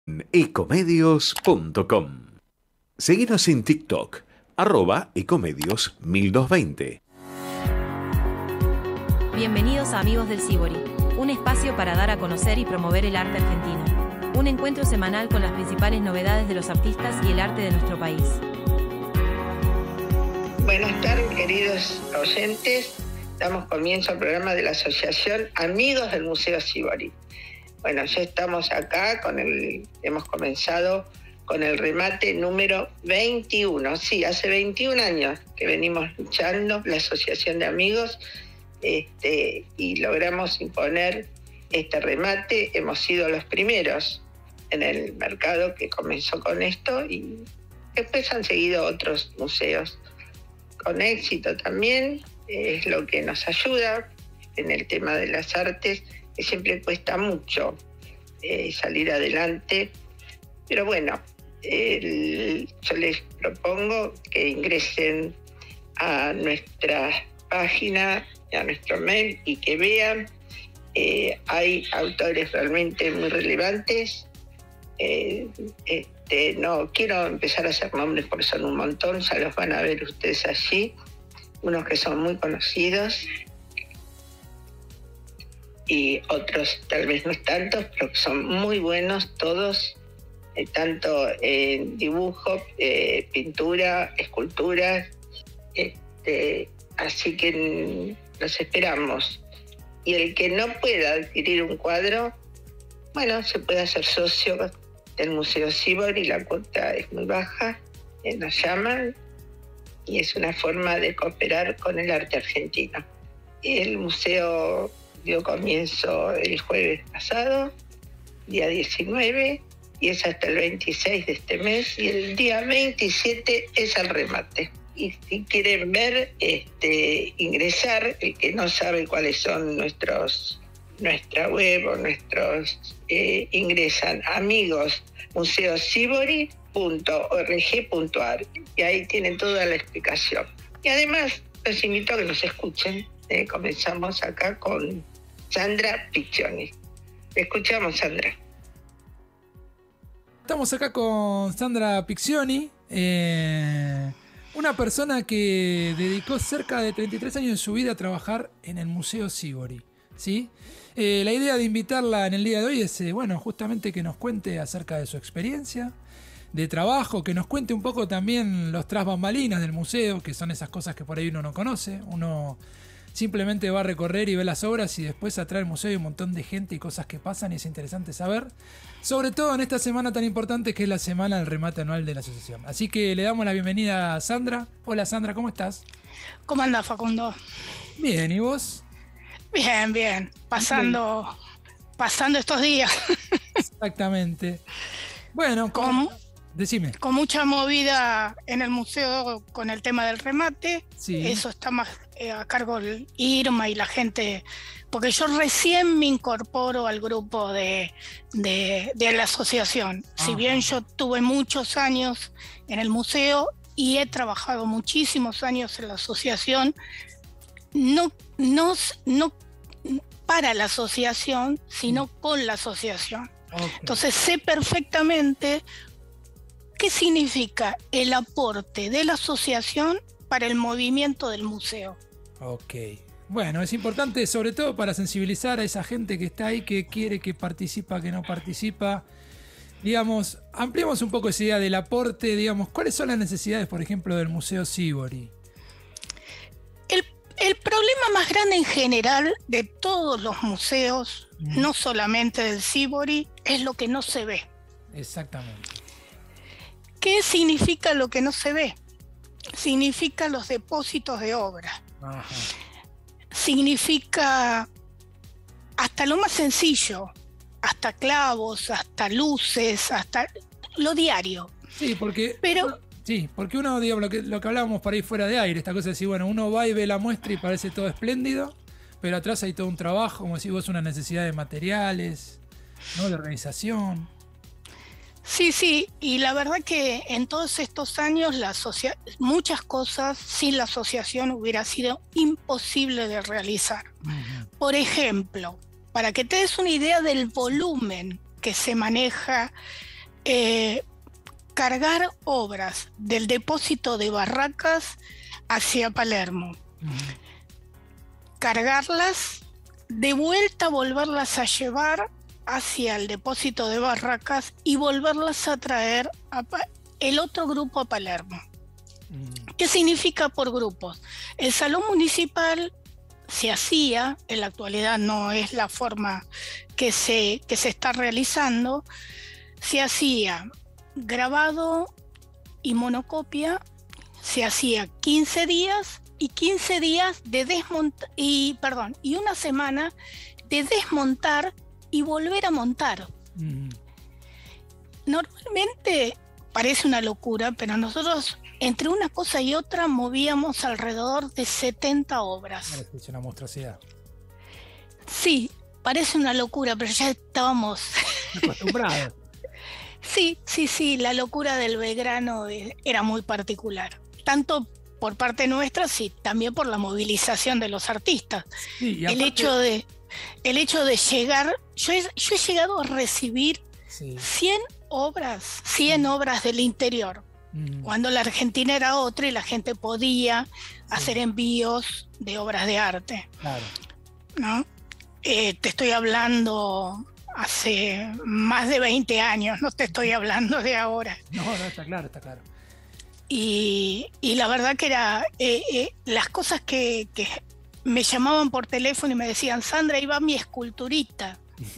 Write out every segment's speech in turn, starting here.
ecomedios.com. Seguinos en TikTok, @ecomedios1220. Bienvenidos a Amigos del Sibori, un espacio para dar a conocer y promover el arte argentino. Un encuentro semanal con las principales novedades de los artistas y el arte de nuestro país. Buenas tardes, queridos oyentes. Damos comienzo al programa de la Asociación Amigos del Museo Sibori. Bueno, ya estamos acá, hemos comenzado con el remate número 21. Sí, hace 21 años que venimos luchando, la Asociación de Amigos, y logramos imponer este remate. Hemos sido los primeros en el mercado que comenzó con esto y después han seguido otros museos con éxito también. Es lo que nos ayuda en el tema de las artes, que siempre cuesta mucho salir adelante. Pero bueno, yo les propongo que ingresen a nuestra página, a nuestro mail, y que vean. Hay autores realmente muy relevantes. No quiero empezar a hacer nombres porque son un montón, ya los van a ver ustedes allí. Unos que son muy conocidos y otros tal vez no tantos, pero que son muy buenos todos, tanto en dibujo, pintura, escultura. Así que los esperamos. Y el que no pueda adquirir un cuadro, bueno, se puede hacer socio del Museo Sibori, la cuota es muy baja, nos llaman y es una forma de cooperar con el arte argentino. El museo dio comienzo el jueves pasado, día 19, y es hasta el 26 de este mes, y el día 27 es el remate. Y si quieren ver, ingresar, el que no sabe cuáles son nuestra web o ingresan amigosmuseosibori.org.ar y ahí tienen toda la explicación. Y además los invito a que nos escuchen. Comenzamos acá con Sandra Piccioni. Escuchamos, Sandra. Estamos acá con Sandra Piccioni, una persona que dedicó cerca de 33 años de su vida a trabajar en el Museo Sibori, ¿sí? La idea de invitarla en el día de hoy es, justamente que nos cuente acerca de su experiencia de trabajo, que nos cuente un poco también los tras bambalinas del museo, que son esas cosas que por ahí uno no conoce. Uno simplemente va a recorrer y ve las obras y después atrás del museo hay un montón de gente y cosas que pasan y es interesante saber. Sobre todo en esta semana tan importante que es la semana del remate anual de la asociación. Así que le damos la bienvenida a Sandra. Hola Sandra, ¿cómo estás? ¿Cómo andás, Facundo? Bien, ¿y vos? Bien. Pasando estos días. Exactamente. Bueno, decime. Con mucha movida en el museo con el tema del remate. Sí. Eso está más a cargo de Irma y la gente, porque yo recién me incorporo al grupo de la asociación. Ajá. Si bien yo tuve muchos años en el museo y he trabajado muchísimos años en la asociación, no para la asociación, sino con la asociación. Okay. Entonces sé perfectamente qué significa el aporte de la asociación para el movimiento del museo. Ok. Bueno, es importante sobre todo para sensibilizar a esa gente que está ahí, que quiere, que participa, que no participa. Digamos, ampliemos un poco esa idea del aporte, digamos, ¿cuáles son las necesidades, por ejemplo, del Museo Sibori? El problema más grande en general de todos los museos, no solamente del Sibori, es lo que no se ve. Exactamente. ¿Qué significa lo que no se ve? Significa los depósitos de obra. Ajá. Significa hasta lo más sencillo, hasta clavos, hasta luces, hasta lo diario. Sí, porque uno, digamos, lo que hablábamos por ahí fuera de aire, esta cosa de decir, bueno, uno va y ve la muestra y parece todo espléndido, pero atrás hay todo un trabajo, como decís vos, una necesidad de materiales, ¿no? De organización. Sí, y la verdad que en todos estos años muchas cosas sin la asociación hubiera sido imposible de realizar. Uh-huh. Por ejemplo, para que te des una idea del volumen que se maneja cargar obras del depósito de Barracas hacia Palermo. Cargarlas, de vuelta volverlas a llevar hacia el depósito de Barracas y volverlas a traer el otro grupo a Palermo. ¿Qué significa por grupos? El salón municipal se hacía, en la actualidad no es la forma que se está realizando, se hacía grabado y monocopia, se hacía 15 días y 15 días de desmontar, y una semana de desmontar y volver a montar. Normalmente parece una locura, pero nosotros entre una cosa y otra movíamos alrededor de 70 obras. Es una monstruosidad. Sí, parece una locura, pero ya estábamos acostumbrados. Sí, la locura del Belgrano era muy particular, tanto por parte nuestra, sí, también por la movilización de los artistas. Sí, y aparte... el hecho de llegar, yo he llegado a recibir 100 obras del interior, cuando la Argentina era otra y la gente podía hacer envíos de obras de arte. Claro. ¿No? Te estoy hablando hace más de 20 años, no te estoy hablando de ahora. No, está claro. Y la verdad que era las cosas que me llamaban por teléfono y me decían: Sandra, ahí va mi esculturita.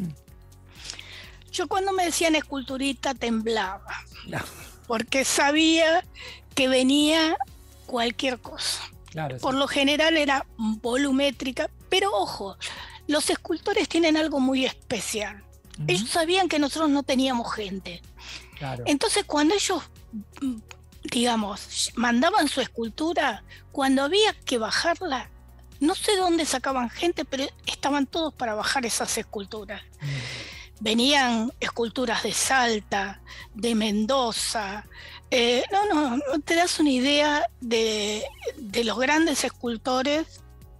Yo cuando me decían esculturita temblaba, porque sabía que venía cualquier cosa. Claro, por lo general era volumétrica, pero ojo, los escultores tienen algo muy especial. Ellos sabían que nosotros no teníamos gente. Claro. Entonces cuando ellos, digamos, mandaban su escultura, cuando había que bajarla, no sé dónde sacaban gente, pero estaban todos para bajar esas esculturas. Venían esculturas de Salta, de Mendoza. No te das una idea de los grandes escultores.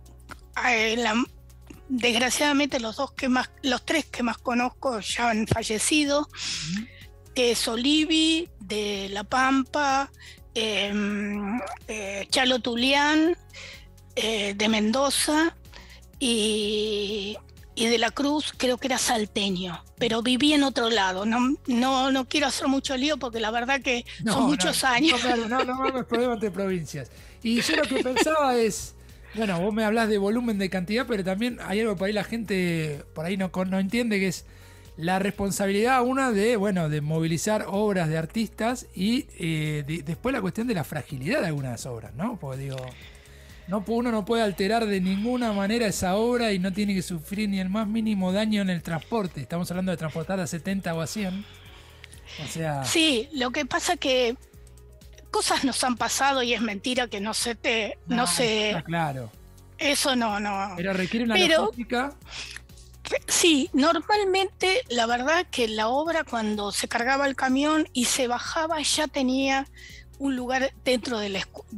Desgraciadamente los tres que más conozco ya han fallecido, que es Olivi de La Pampa, Chalo Tulián de Mendoza y de la Cruz, creo que era salteño, pero viví en otro lado. No quiero hacer mucho lío porque la verdad que son muchos años. No es problema entre provincias. Y yo lo que pensaba es, bueno, vos me hablás de volumen, de cantidad, pero también hay algo por ahí la gente por ahí no entiende, que es la responsabilidad de movilizar obras de artistas y después la cuestión de la fragilidad de algunas obras, ¿no? Porque digo, uno no puede alterar de ninguna manera esa obra y no tiene que sufrir ni el más mínimo daño en el transporte. Estamos hablando de transportar a 70 o a 100. O sea... Sí, lo que pasa que cosas nos han pasado y es mentira que no se... Está claro. Eso no. Pero requiere una logística. Sí, normalmente la verdad que la obra, cuando se cargaba el camión y se bajaba, ya tenía un lugar dentro del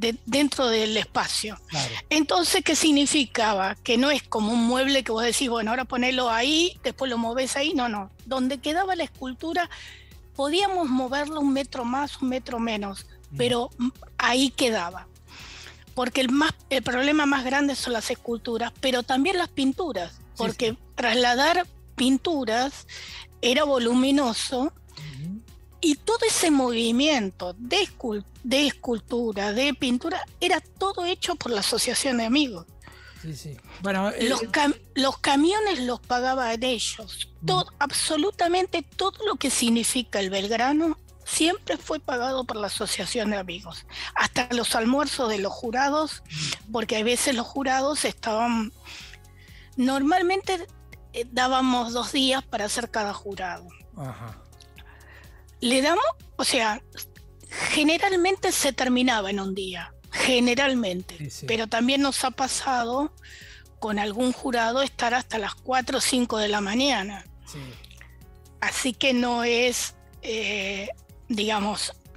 espacio. Claro. Entonces, ¿qué significaba? Que no es como un mueble que vos decís, bueno, ahora ponelo ahí, después lo movés ahí. No. Donde quedaba la escultura, podíamos moverlo 1 metro más, 1 metro menos, pero ahí quedaba. Porque el problema más grande son las esculturas, pero también las pinturas, porque trasladar pinturas era voluminoso. Y todo ese movimiento de escultura, de pintura, era todo hecho por la Asociación de Amigos. Sí. Bueno, los camiones los pagaban ellos. Absolutamente todo lo que significa el Belgrano siempre fue pagado por la Asociación de Amigos. Hasta los almuerzos de los jurados, porque a veces los jurados estaban... Normalmente dábamos 2 días para hacer cada jurado. Ajá. Le damos, o sea, generalmente se terminaba en un día, generalmente, pero también nos ha pasado con algún jurado estar hasta las 4 o 5 de la mañana. Así que no es, digamos,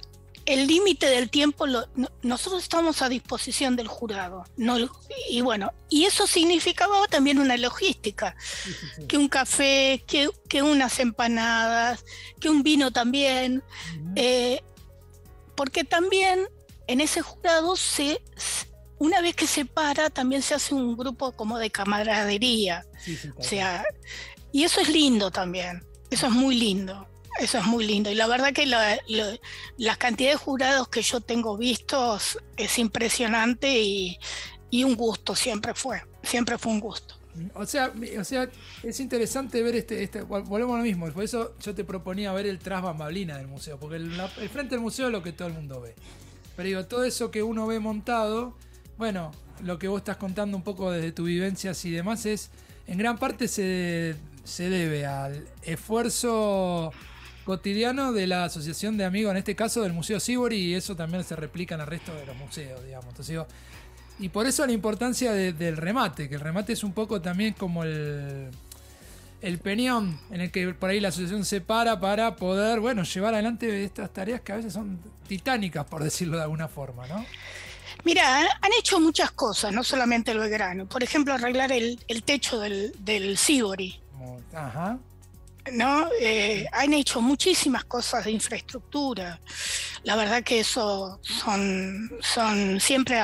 el límite del tiempo nosotros estamos a disposición del jurado, y bueno, y eso significaba también una logística, que un café, que unas empanadas, que un vino también, porque también en ese jurado una vez que se para, también se hace un grupo como de camaradería, o sea, y eso es lindo también, eso es muy lindo. Eso es muy lindo. Y la verdad que la cantidad de jurados que yo tengo vistos es impresionante y un gusto siempre fue un gusto. O sea, es interesante ver volvemos a lo mismo, por eso yo te proponía ver el tras bambalina del museo, porque el frente del museo es lo que todo el mundo ve. Pero digo, todo eso que uno ve montado, bueno, lo que vos estás contando un poco desde tus vivencias y demás en gran parte se debe al esfuerzo cotidiano de la asociación de amigos, en este caso del Museo Sívori, y eso también se replica en el resto de los museos, digamos. Entonces, y por eso la importancia del remate, que el remate es un poco también como el peñón en el que por ahí la asociación se para poder, bueno, llevar adelante estas tareas que a veces son titánicas, por decirlo de alguna forma, ¿no? Mira, han hecho muchas cosas, no solamente el Belgrano. Por ejemplo, arreglar el techo del Sívori. Ajá. ¿No? Han hecho muchísimas cosas de infraestructura. La verdad que eso siempre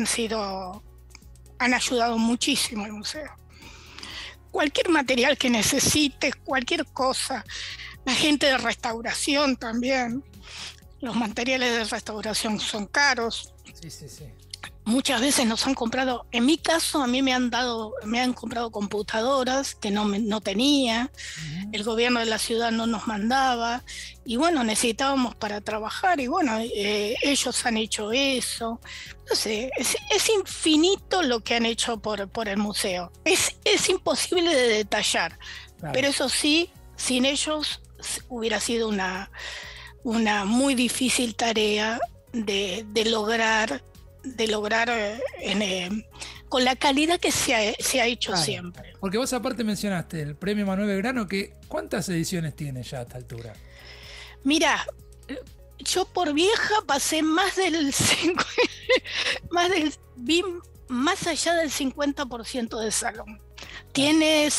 han ayudado muchísimo al museo. Cualquier material que necesites, cualquier cosa. La gente de restauración también. Los materiales de restauración son caros. Sí. Muchas veces nos han comprado, en mi caso a mí me han comprado computadoras que no tenía, el gobierno de la ciudad no nos mandaba, y bueno, necesitábamos para trabajar, y bueno, ellos han hecho eso. Entonces, es infinito lo que han hecho por el museo. Es imposible de detallar, claro. Pero eso sí, sin ellos hubiera sido una muy difícil tarea de lograr con la calidad que se ha hecho, claro, siempre. Porque vos aparte mencionaste el premio Manuel Belgrano, que ¿cuántas ediciones tiene ya a esta altura? Mira, yo por vieja pasé vi más allá del 50% del salón. Tiene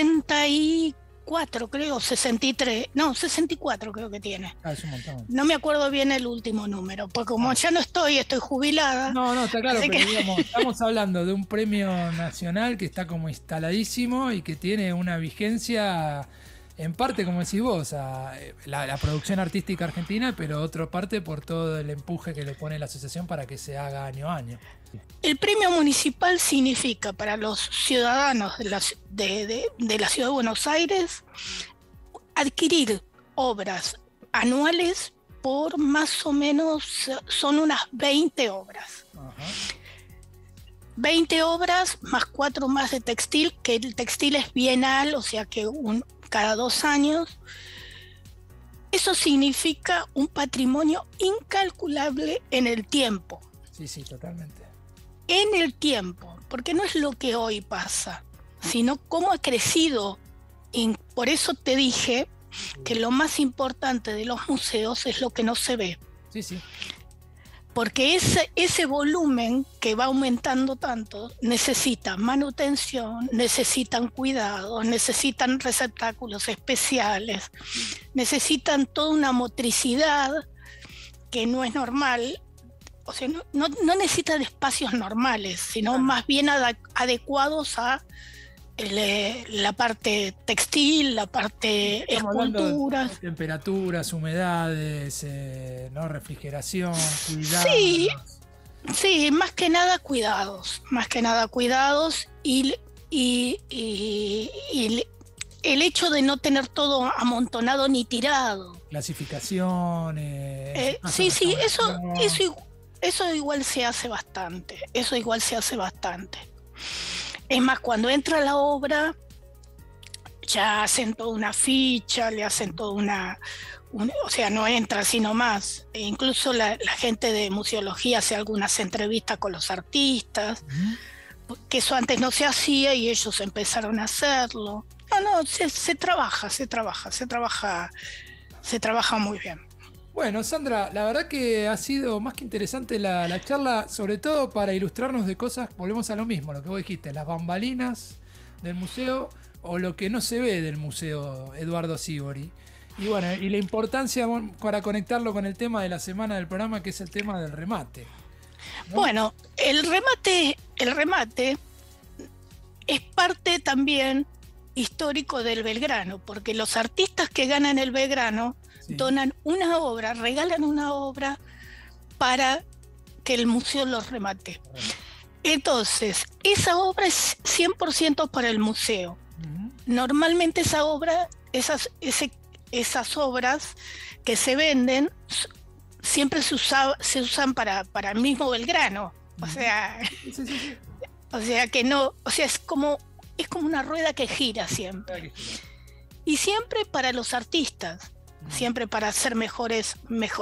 64, creo, 63, no, 64 creo que tiene. Es un montón. No me acuerdo bien el último número, porque como ya no estoy jubilada. No, está claro, pero digamos, estamos hablando de un premio nacional que está como instaladísimo y que tiene una vigencia, en parte, como decís vos, a la producción artística argentina, pero otra parte por todo el empuje que le pone la asociación para que se haga año a año. El premio municipal significa para los ciudadanos de la ciudad de Buenos Aires adquirir obras anuales por más o menos, son unas 20 obras. Ajá. 20 obras más 4 más de textil, que el textil es bienal, o sea que cada 2 años. Eso significa un patrimonio incalculable en el tiempo. Sí, totalmente. En el tiempo, porque no es lo que hoy pasa, sino cómo ha crecido. Y por eso te dije que lo más importante de los museos es lo que no se ve. Sí. Porque ese volumen que va aumentando tanto necesita manutención, necesitan cuidados, necesitan receptáculos especiales, necesitan toda una motricidad que no es normal. O sea, no necesitan espacios normales, sino más bien adecuados a la parte textil, la parte esculturas. Temperaturas, humedades, ¿no? Refrigeración, cuidados. Sí, más que nada cuidados. Y el hecho de no tener todo amontonado ni tirado. Clasificaciones. Eso igual se hace bastante. Es más, cuando entra la obra, ya hacen toda una ficha, le hacen toda o sea, no entra sino más. E incluso la gente de museología hace algunas entrevistas con los artistas, que eso antes no se hacía y ellos empezaron a hacerlo. Se trabaja muy bien. Bueno, Sandra, la verdad que ha sido más que interesante la charla, sobre todo para ilustrarnos de cosas, volvemos a lo mismo, lo que vos dijiste, las bambalinas del museo o lo que no se ve del museo Eduardo Sívori. Y bueno, y la importancia para conectarlo con el tema de la semana del programa, que es el tema del remate, ¿no? Bueno, el remate es parte también histórico del Belgrano, porque los artistas que ganan el Belgrano donan una obra, regalan una obra para que el museo los remate. Entonces, esa obra es 100% para el museo. Normalmente esa obra, esas obras que se venden siempre se usan para el mismo Belgrano. O sea, o sea que no, o sea, es como una rueda que gira siempre. Y siempre para los artistas, siempre para hacer mejores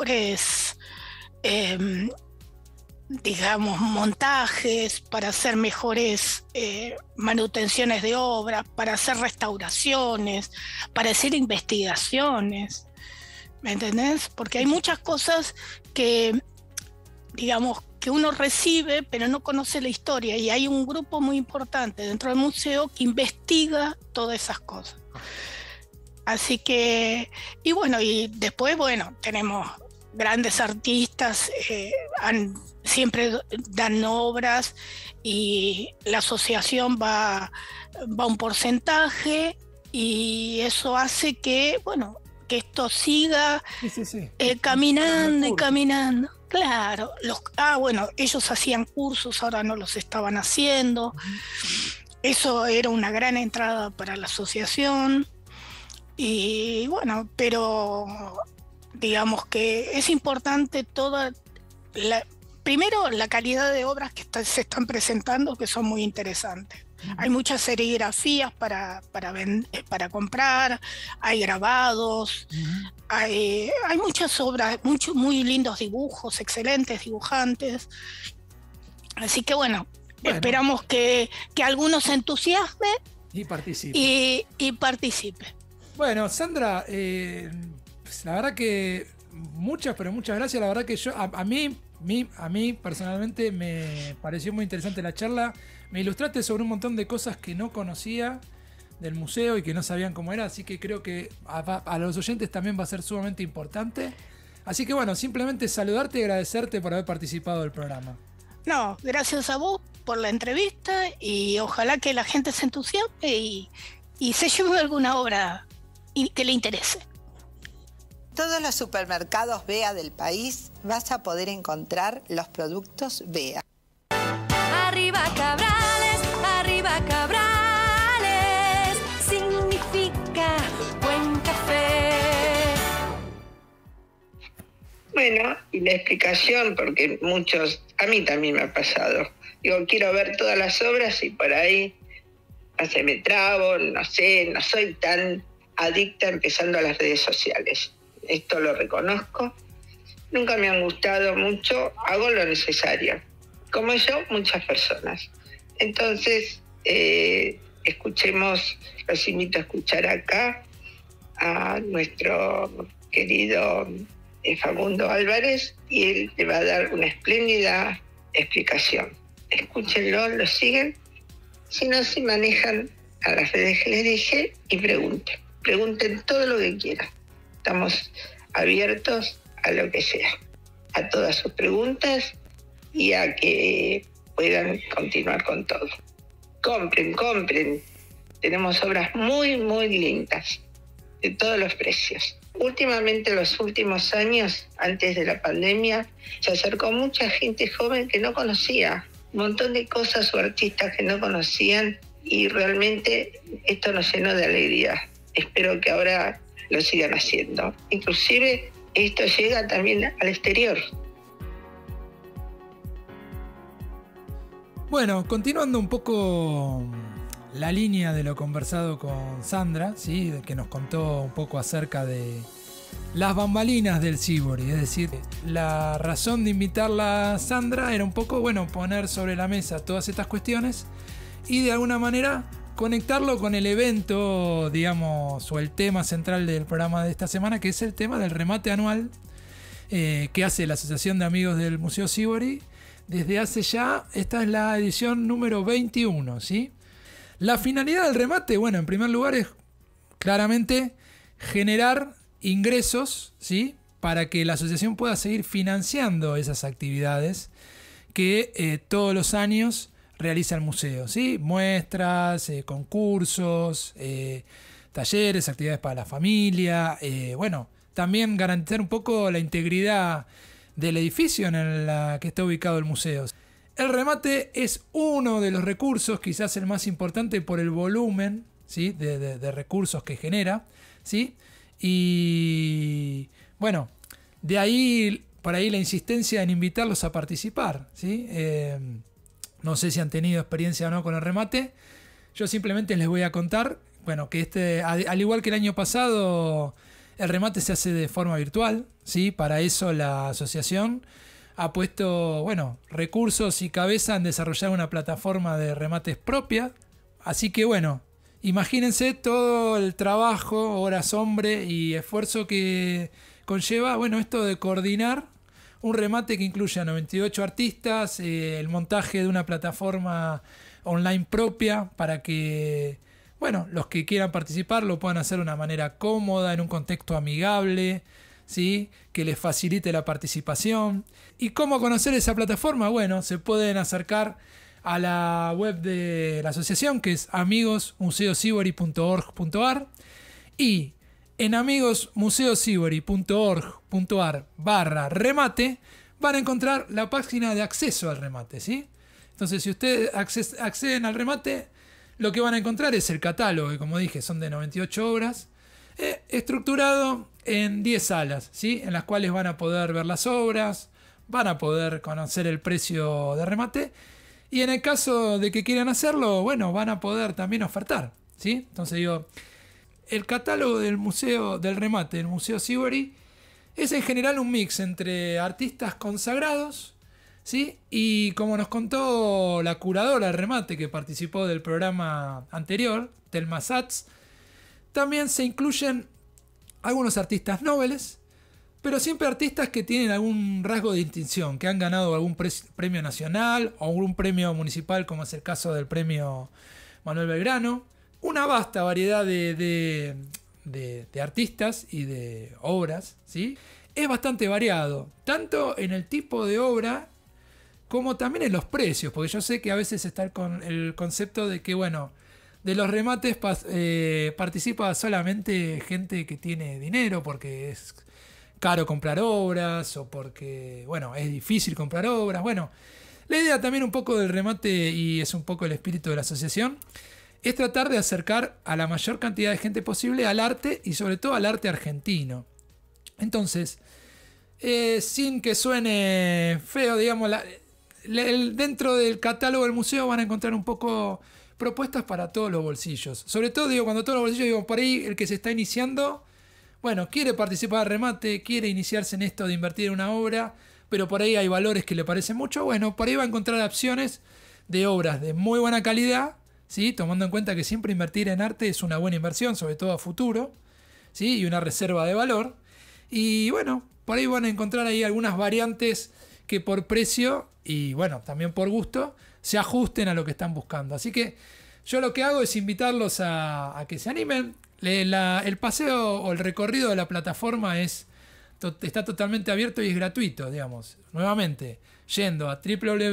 digamos, montajes, para hacer mejores manutenciones de obra, para hacer restauraciones, para hacer investigaciones, ¿me entendés? Porque hay muchas cosas que, digamos, que uno recibe pero no conoce la historia, y hay un grupo muy importante dentro del museo que investiga todas esas cosas. Así que, y bueno, y después, bueno, tenemos grandes artistas, siempre dan obras y la asociación va un porcentaje, y eso hace que, bueno, que esto siga caminando y caminando. Claro, bueno, ellos hacían cursos, ahora no los estaban haciendo. Eso era una gran entrada para la asociación. Y bueno, pero digamos que es importante primero la calidad de obras que se están presentando, que son muy interesantes. Hay muchas serigrafías para comprar, hay grabados, hay muchas obras, muy lindos dibujos, excelentes dibujantes. Así que bueno, esperamos que algunos se entusiasmen y participen. Bueno, Sandra, pues la verdad que muchas gracias. La verdad que a mí personalmente me pareció muy interesante la charla. Me ilustraste sobre un montón de cosas que no conocía del museo y que no sabían cómo era, así que creo que a los oyentes también va a ser sumamente importante. Así que bueno, simplemente saludarte y agradecerte por haber participado del programa. No, gracias a vos por la entrevista, y ojalá que la gente se entusiasme y se lleve alguna obra que le interese. Todos los supermercados BEA del país vas a poder encontrar los productos BEA. Arriba Cabrales, significa buen café. Bueno, y la explicación, porque a mí también me ha pasado. Digo, quiero ver todas las obras y por ahí me trabo, no sé, no soy tan adicta empezando a las redes sociales. Esto lo reconozco. Nunca me han gustado mucho, hago lo necesario. Como yo, muchas personas. Entonces, los invito a escuchar acá a nuestro querido Facundo Álvarez, y él le va a dar una espléndida explicación. Escúchenlo, lo siguen. Si no se manejan a las redes que les dije, y pregunten todo lo que quieran. Estamos abiertos a lo que sea, a todas sus preguntas, y a que puedan continuar con todo. Compren. Tenemos obras muy, muy lindas, de todos los precios. Últimamente, en los últimos años, antes de la pandemia, se acercó mucha gente joven que no conocía un montón de cosas o artistas que no conocían, y realmente esto nos llenó de alegría. Espero que ahora lo sigan haciendo. Inclusive esto llega también al exterior. Bueno, continuando un poco la línea de lo conversado con Sandra, ¿sí? Que nos contó un poco acerca de las bambalinas del Sívori. Es decir, la razón de invitarla a Sandra era un poco, bueno, poner sobre la mesa todas estas cuestiones y de alguna manera conectarlo con el evento, digamos, o el tema central del programa de esta semana, que es el tema del remate anual, que hace la Asociación de Amigos del Museo Sívori desde hace ya, esta es la edición número 21, ¿sí? La finalidad del remate, bueno, en primer lugar es claramente generar ingresos, ¿sí? Para que la asociación pueda seguir financiando esas actividades que todos los años realiza el museo, ¿sí? Muestras, concursos, talleres, actividades para la familia, bueno, también garantizar un poco la integridad del edificio en el que está ubicado el museo. El remate es uno de los recursos, quizás el más importante por el volumen, ¿sí? de recursos que genera, ¿sí? Y bueno, de ahí, por ahí la insistencia en invitarlos a participar, ¿sí? No sé si han tenido experiencia o no con el remate. Yo simplemente les voy a contar, bueno, que al igual que el año pasado, el remate se hace de forma virtual, ¿sí? Para eso la asociación ha puesto, bueno, recursos y cabeza en desarrollar una plataforma de remates propia. Así que bueno, imagínense todo el trabajo, horas hombre y esfuerzo que conlleva, bueno, esto de coordinar un remate que incluye a 98 artistas, el montaje de una plataforma online propia para que, bueno, los que quieran participar lo puedan hacer de una manera cómoda, en un contexto amigable, ¿sí? Que les facilite la participación. ¿Y cómo conocer esa plataforma? Bueno, se pueden acercar a la web de la asociación, que es amigosmuseosivori.org.ar, y en amigosmuseosivori.org.ar/remate van a encontrar la página de acceso al remate, ¿sí? Entonces, si ustedes acceden al remate, lo que van a encontrar es el catálogo, que como dije son de 98 obras, estructurado en 10 salas, ¿sí? En las cuales van a poder ver las obras, van a poder conocer el precio de remate, y en el caso de que quieran hacerlo, bueno, van a poder también ofertar, ¿sí? Entonces digo, el catálogo del museo del remate del Museo Sívori es en general un mix entre artistas consagrados, ¿sí? Y como nos contó la curadora del remate que participó del programa anterior, Thelma Satz, también se incluyen algunos artistas nobles, pero siempre artistas que tienen algún rasgo de distinción, que han ganado algún premio nacional o algún premio municipal, como es el caso del premio Manuel Belgrano. Una vasta variedad de artistas y de obras, ¿sí? Es bastante variado, tanto en el tipo de obra como también en los precios, porque yo sé que a veces está el concepto de que, bueno, de los remates participa solamente gente que tiene dinero, porque es caro comprar obras o porque, bueno, es difícil comprar obras. Bueno, la idea también un poco del remate, y es un poco el espíritu de la asociación, es tratar de acercar a la mayor cantidad de gente posible al arte y sobre todo al arte argentino. Entonces, sin que suene feo, digamos, dentro del catálogo del museo van a encontrar un poco propuestas para todos los bolsillos. Sobre todo, digo, cuando todos los bolsillos, digo, por ahí el que se está iniciando, bueno, quiere participar del remate, quiere iniciarse en esto de invertir en una obra, pero por ahí hay valores que le parecen mucho. Bueno, por ahí va a encontrar opciones de obras de muy buena calidad, ¿sí? Tomando en cuenta que siempre invertir en arte es una buena inversión, sobre todo a futuro, ¿sí? Y una reserva de valor. Y bueno, por ahí van a encontrar ahí algunas variantes que por precio y bueno, también por gusto, se ajusten a lo que están buscando. Así que yo lo que hago es invitarlos a que se animen. El paseo o el recorrido de la plataforma está totalmente abierto y es gratuito, digamos. Nuevamente, yendo a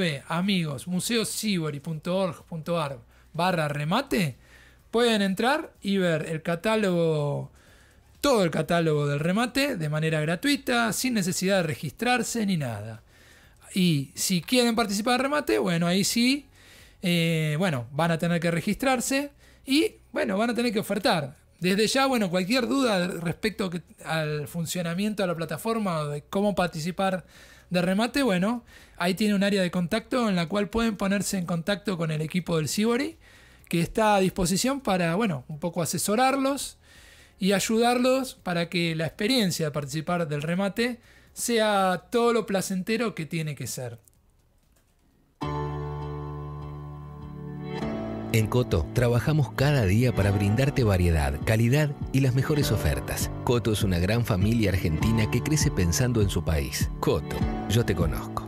www.amigosmuseosivori.org.ar/remate, pueden entrar y ver el catálogo, todo el catálogo del remate de manera gratuita, sin necesidad de registrarse ni nada. Y si quieren participar del remate, bueno, ahí sí, van a tener que registrarse y, bueno, van a tener que ofertar. Desde ya, bueno, cualquier duda respecto al funcionamiento de la plataforma o de cómo participar del remate, bueno, ahí tiene un área de contacto en la cual pueden ponerse en contacto con el equipo del Sívori, que está a disposición para, bueno, un poco asesorarlos y ayudarlos para que la experiencia de participar del remate sea todo lo placentero que tiene que ser. En Coto trabajamos cada día para brindarte variedad, calidad y las mejores ofertas. Coto es una gran familia argentina que crece pensando en su país. Coto, yo te conozco.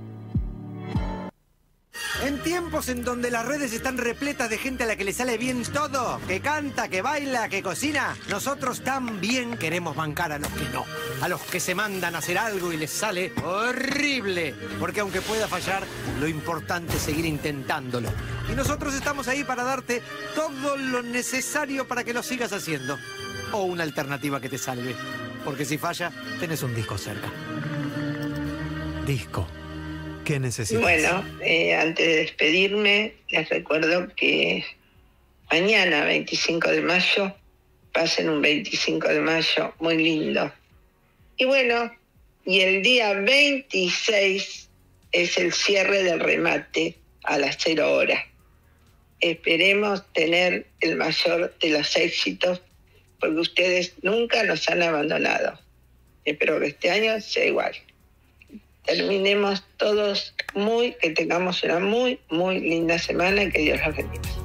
En tiempos en donde las redes están repletas de gente a la que le sale bien todo, que canta, que baila, que cocina, nosotros también queremos bancar a los que no. A los que se mandan a hacer algo y les sale horrible. Porque aunque pueda fallar, lo importante es seguir intentándolo. Y nosotros estamos ahí para darte todo lo necesario para que lo sigas haciendo. O una alternativa que te salve. Porque si falla, tenés un disco cerca. Disco. ¿Qué necesitas? Bueno, antes de despedirme, les recuerdo que mañana, 25 de mayo, pasen un 25 de mayo muy lindo. Y bueno, y el día 26 es el cierre del remate a las 0 horas. Esperemos tener el mayor de los éxitos, porque ustedes nunca nos han abandonado. Espero que este año sea igual. Terminemos todos que tengamos una muy, muy linda semana y que Dios los bendiga.